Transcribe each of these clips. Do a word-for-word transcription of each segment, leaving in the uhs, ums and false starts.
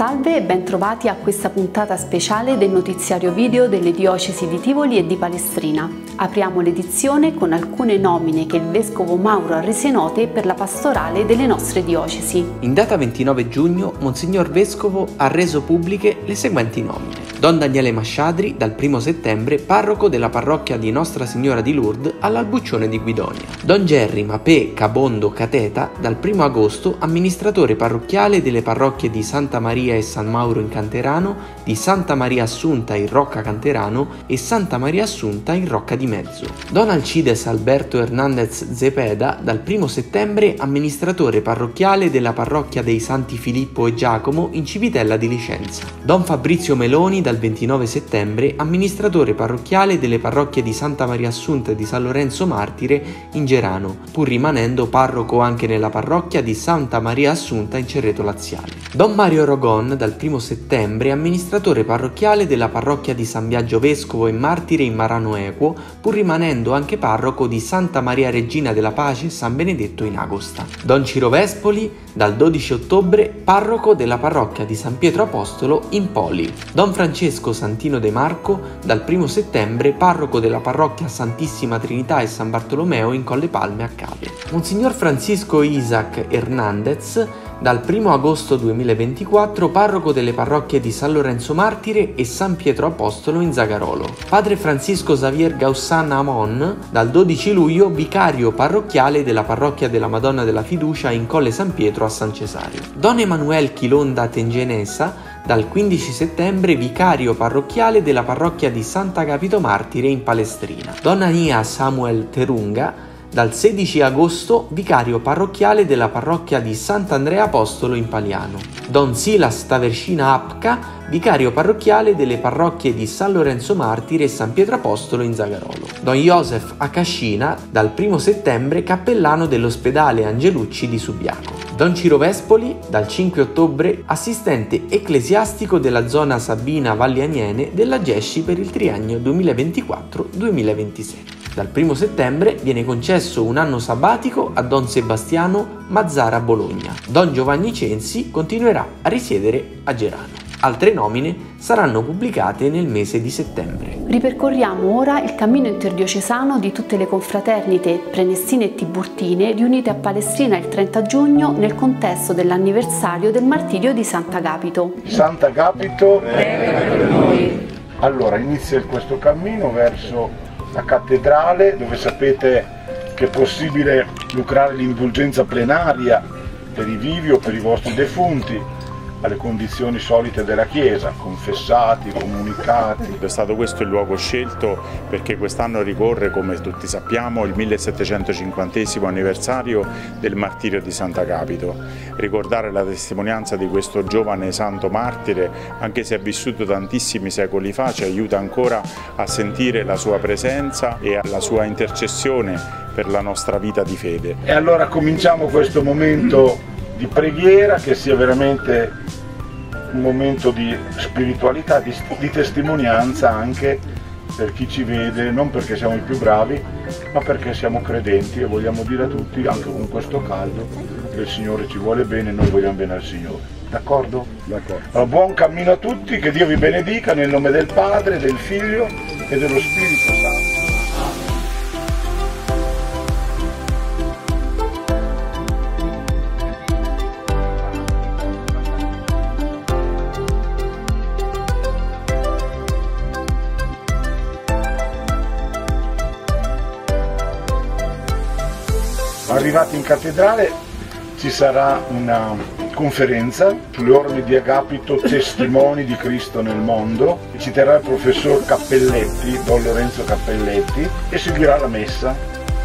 Salve e ben trovati a questa puntata speciale del notiziario video delle diocesi di Tivoli e di Palestrina. Apriamo l'edizione con alcune nomine che il Vescovo Mauro ha rese note per la pastorale delle nostre diocesi. In data ventinove giugno, Monsignor Vescovo ha reso pubbliche le seguenti nomine. Don Daniele Masciadri, dal primo settembre, parroco della parrocchia di Nostra Signora di Lourdes all'Albuccione di Guidonia. Don Gerry Mapè Cabondo Cateta, dal primo agosto, amministratore parrocchiale delle parrocchie di Santa Maria e San Mauro in Canterano, di Santa Maria Assunta in Rocca Canterano e Santa Maria Assunta in Rocca di Mezzo. Don Alcides Alberto Hernandez Zepeda, dal primo settembre, amministratore parrocchiale della parrocchia dei Santi Filippo e Giacomo in Civitella di Licenza. Don Fabrizio Meloni, dal ventinove settembre, amministratore parrocchiale delle parrocchie di Santa Maria Assunta e di San Lorenzo Martire in Gerano, pur rimanendo parroco anche nella parrocchia di Santa Maria Assunta in Cerreto Laziale. Don Mario Rogon, dal primo settembre, amministratore parrocchiale della parrocchia di San Biagio Vescovo e Martire in Marano Equo, pur rimanendo anche parroco di Santa Maria Regina della Pace e San Benedetto in Agosta. Don Ciro Vespoli, dal dodici ottobre, parroco della parrocchia di San Pietro Apostolo in Poli. Don Francesco Santino De Marco, dal primo settembre, parroco della parrocchia Santissima Trinità e San Bartolomeo in Colle Palme a Cave. Monsignor Francisco Isaac Hernandez, dal primo agosto duemilaventiquattro, parroco delle parrocchie di San Lorenzo Martire e San Pietro Apostolo in Zagarolo. Padre Francisco Xavier Gaussan Amon, dal dodici luglio, vicario parrocchiale della parrocchia della Madonna della Fiducia in Colle San Pietro a San Cesario. Don Emanuel Chilonda Tengenesa, dal quindici settembre, vicario parrocchiale della parrocchia di Sant'Agapito Martire in Palestrina. Don Ania Samuel Terunga, dal sedici agosto, vicario parrocchiale della parrocchia di Sant'Andrea Apostolo in Paliano. Don Silas Tavercina Apca, vicario parrocchiale delle parrocchie di San Lorenzo Martire e San Pietro Apostolo in Zagarolo. Don Joseph Akascina, dal primo settembre, cappellano dell'ospedale Angelucci di Subiaco. Don Ciro Vespoli, dal cinque ottobre, assistente ecclesiastico della zona Sabina Valli Aniene della Gesci per il triennio duemilaventiquattro duemilaventisei. Dal primo settembre viene concesso un anno sabbatico a Don Sebastiano Mazzara Bologna. Don Giovanni Censi continuerà a risiedere a Gerano. Altre nomine saranno pubblicate nel mese di settembre. Ripercorriamo ora il cammino interdiocesano di tutte le confraternite prenestine e tiburtine riunite a Palestrina il trenta giugno nel contesto dell'anniversario del martirio di Sant'Agapito. Sant'Agapito, prega per noi. Allora inizia questo cammino verso la cattedrale, dove sapete che è possibile lucrare l'indulgenza plenaria per i vivi o per i vostri defunti, alle condizioni solite della Chiesa, confessati, comunicati. È stato questo il luogo scelto perché quest'anno ricorre, come tutti sappiamo, il millesettecentocinquantesimo anniversario del martirio di Sant'Agapito. Ricordare la testimonianza di questo giovane santo martire, anche se ha vissuto tantissimi secoli fa, ci aiuta ancora a sentire la sua presenza e la sua intercessione per la nostra vita di fede. E allora cominciamo questo momento di preghiera, che sia veramente un momento di spiritualità, di, di testimonianza anche per chi ci vede, non perché siamo i più bravi, ma perché siamo credenti e vogliamo dire a tutti, anche con questo caldo, che il Signore ci vuole bene e noi vogliamo bene al Signore. D'accordo? D'accordo. Allora, buon cammino a tutti, che Dio vi benedica nel nome del Padre, del Figlio e dello Spirito Santo. Arrivati in cattedrale ci sarà una conferenza sulle orme di Agapito, testimoni di Cristo nel mondo. Ci terrà il professor Cappelletti, Don Lorenzo Cappelletti, e seguirà la messa.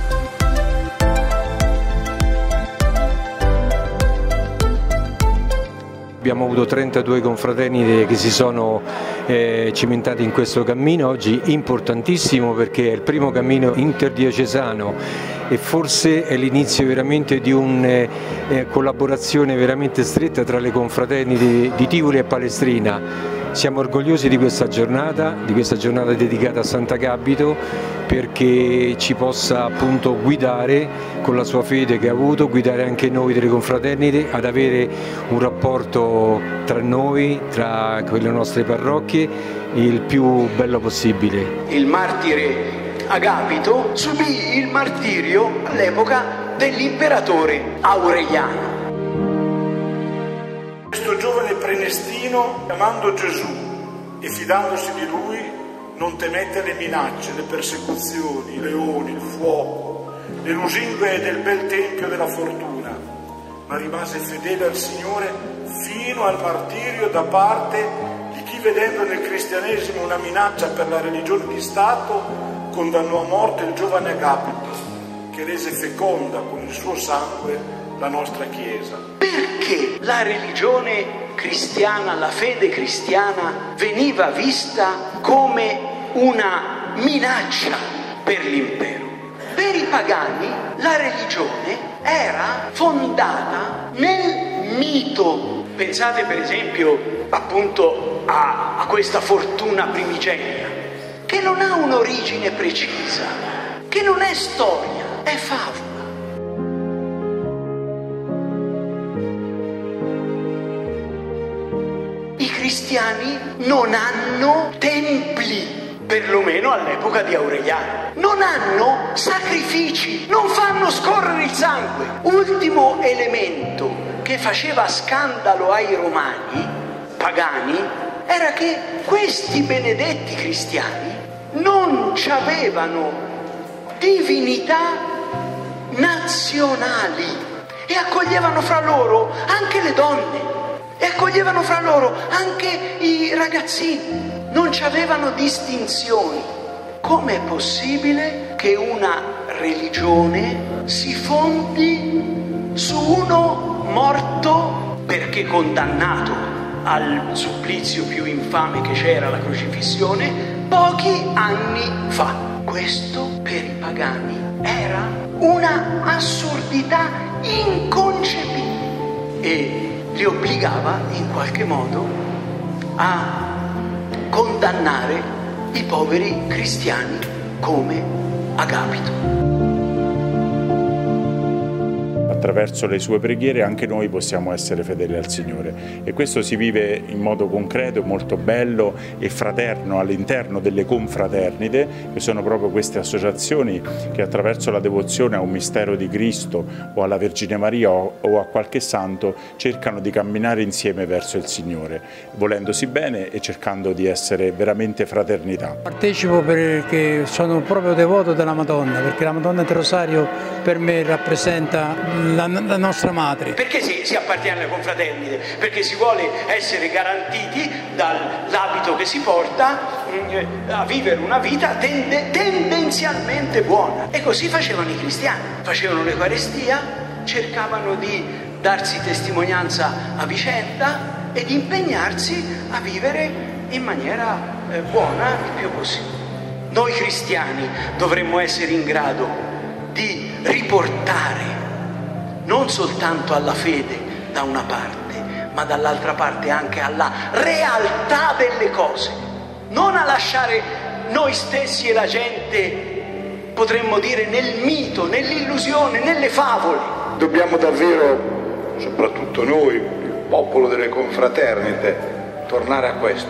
Abbiamo avuto trentadue confraternite che si sono eh, cimentati in questo cammino, oggi importantissimo perché è il primo cammino interdiocesano e forse è l'inizio veramente di una eh, collaborazione veramente stretta tra le confraternite di Tivoli e Palestrina. Siamo orgogliosi di questa giornata, di questa giornata dedicata a Sant'Agapito, perché ci possa appunto guidare con la sua fede che ha avuto, guidare anche noi delle confraternite ad avere un rapporto tra noi, tra le nostre parrocchie, il più bello possibile. Il martire Agapito subì il martirio all'epoca dell'imperatore Aureliano. Questo giovane prenestino, amando Gesù e fidandosi di lui, non temette le minacce, le persecuzioni, i leoni, il fuoco, le lusingue del bel tempio della fortuna, ma rimase fedele al Signore fino al martirio da parte di chi, vedendo nel cristianesimo una minaccia per la religione di Stato, condannò a morte il giovane Agapito, che rese feconda con il suo sangue la nostra Chiesa. Perché la religione cristiana, la fede cristiana, veniva vista come una minaccia per l'impero? Per i pagani la religione era fondata nel mito. Pensate per esempio appunto a, a questa fortuna primigenia, che non ha un'origine precisa, che non è storia, è favola. I cristiani non hanno templi, perlomeno all'epoca di Aureliano, non hanno sacrifici, non fanno scorrere il sangue. Ultimo elemento che faceva scandalo ai romani pagani era che questi benedetti cristiani non avevano divinità nazionali e accoglievano fra loro anche le donne e accoglievano fra loro anche i ragazzini, non avevano distinzioni. Com'è possibile che una religione si fondi su uno morto perché condannato al supplizio più infame che c'era, la crocifissione, pochi anni fa? Questo per i pagani era una assurdità inconcepibile e li obbligava in qualche modo a condannare i poveri cristiani come Agapito. Attraverso le sue preghiere anche noi possiamo essere fedeli al Signore, e questo si vive in modo concreto, molto bello e fraterno all'interno delle confraternite, che sono proprio queste associazioni che attraverso la devozione a un mistero di Cristo o alla Vergine Maria o a qualche santo cercano di camminare insieme verso il Signore, volendosi bene e cercando di essere veramente fraternità. Partecipo perché sono proprio devoto della Madonna, perché la Madonna del Rosario per me rappresenta La, la nostra madre. Perché si, si appartiene alle confraternite? Perché si vuole essere garantiti dall'abito che si porta mh, a vivere una vita tende, tendenzialmente buona. E così facevano i cristiani, facevano l'Eucaristia, cercavano di darsi testimonianza a vicenda e di impegnarsi a vivere in maniera eh, buona il più possibile. Noi cristiani dovremmo essere in grado di riportare non soltanto alla fede da una parte, ma dall'altra parte anche alla realtà delle cose, non a lasciare noi stessi e la gente, potremmo dire, nel mito, nell'illusione, nelle favole. Dobbiamo davvero, soprattutto noi, il popolo delle confraternite, tornare a questo: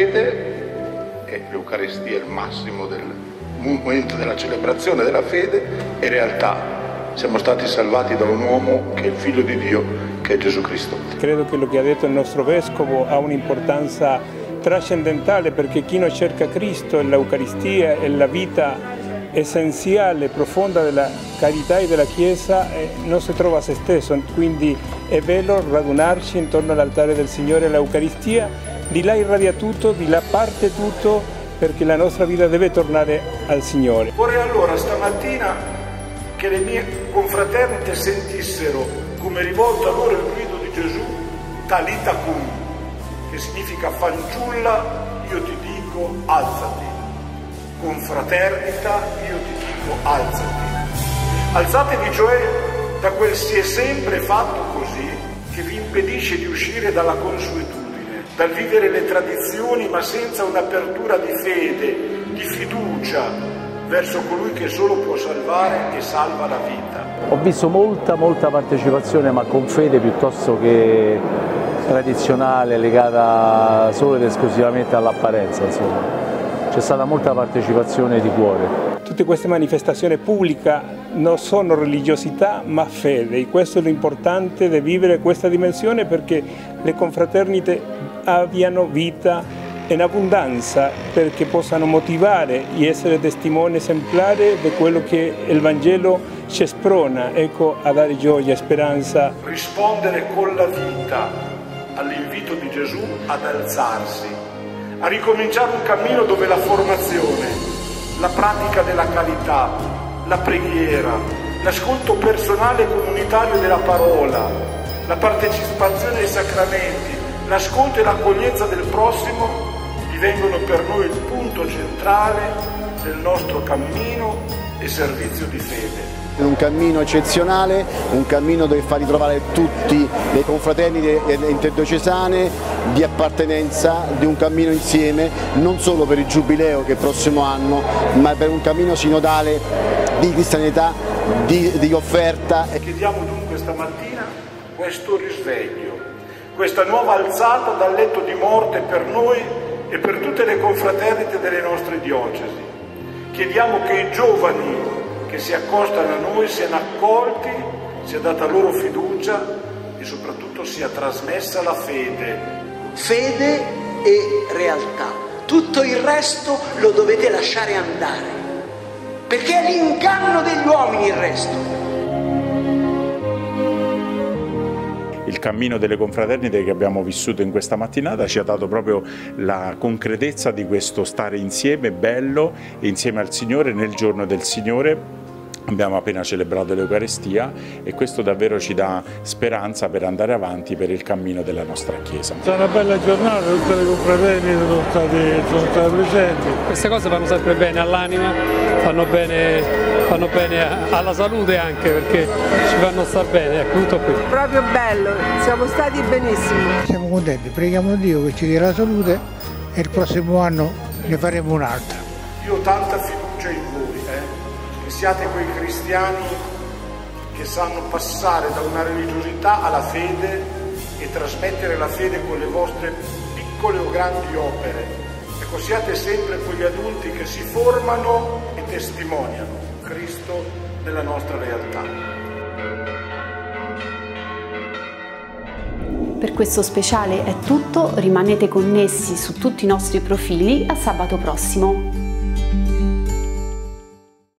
fede, e l'Eucaristia è il massimo del momento della celebrazione della fede, e realtà. Siamo stati salvati da un uomo che è il Figlio di Dio, che è Gesù Cristo. Credo che quello che ha detto il nostro Vescovo ha un'importanza trascendentale, perché chi non cerca Cristo e l'Eucaristia e la vita essenziale, profonda della carità e della Chiesa, eh, non si trova a se stesso. Quindi è bello radunarci intorno all'altare del Signore e all'Eucaristia, di là irradia tutto, di là parte tutto, perché la nostra vita deve tornare al Signore. Vorrei allora stamattina che le mie confraternite sentissero come rivolto a loro il grido di Gesù, Talita cum, che significa fanciulla, io ti dico alzati. Confraternita, io ti dico alzati. Alzatevi cioè da quel si è sempre fatto così che vi impedisce di uscire dalla consuetudine. dal vivere le tradizioni ma senza un'apertura di fede, di fiducia verso colui che solo può salvare e salva la vita. Ho visto molta, molta partecipazione, ma con fede piuttosto che tradizionale, legata solo ed esclusivamente all'apparenza, insomma. C'è stata molta partecipazione di cuore. Tutte queste manifestazioni pubbliche non sono religiosità ma fede, e questo è l'importante di vivere questa dimensione, perché le confraternite abbiano vita in abbondanza, perché possano motivare e essere testimoni esemplari di quello che il Vangelo ci sprona, ecco, a dare gioia e speranza. Rispondere con la vita all'invito di Gesù ad alzarsi, a ricominciare un cammino dove la formazione, la pratica della carità, la preghiera, l'ascolto personale e comunitario della parola, la partecipazione ai sacramenti, l'ascolto e l'accoglienza del prossimo divengono per noi il punto centrale del nostro cammino e servizio di fede. Un cammino eccezionale, un cammino dove fa ritrovare tutti le confraternite interdiocesane di appartenenza, di un cammino insieme, non solo per il Giubileo che è il prossimo anno, ma per un cammino sinodale di cristianità, di, di offerta. Chiediamo dunque stamattina questo risveglio, questa nuova alzata dal letto di morte per noi e per tutte le confraternite delle nostre diocesi. Chiediamo che i giovani che si accostano a noi siano accolti, sia data loro fiducia e soprattutto sia trasmessa la fede. Fede e realtà. Tutto il resto lo dovete lasciare andare, perché è l'inganno degli uomini il resto. Il cammino delle confraternite che abbiamo vissuto in questa mattinata ci ha dato proprio la concretezza di questo stare insieme bello, insieme al Signore nel giorno del Signore. Abbiamo appena celebrato l'Eucaristia e questo davvero ci dà speranza per andare avanti per il cammino della nostra Chiesa. È stata una bella giornata, tutte le confraternite sono state, sono state presenti. Queste cose fanno sempre bene all'anima, fanno bene, fanno bene alla salute anche, perché ci fanno star bene, ecco, tutto qui. Proprio bello, siamo stati benissimi. Siamo contenti, preghiamo Dio che ci dia la salute e il prossimo anno ne faremo un'altra. Io ho tanta fiducia in voi, eh? Che siate quei cristiani che sanno passare da una religiosità alla fede e trasmettere la fede con le vostre piccole o grandi opere. Ecco, siate sempre quegli adulti che si formano e testimoniano Cristo nella nostra realtà. Per questo speciale è tutto, rimanete connessi su tutti i nostri profili a sabato prossimo.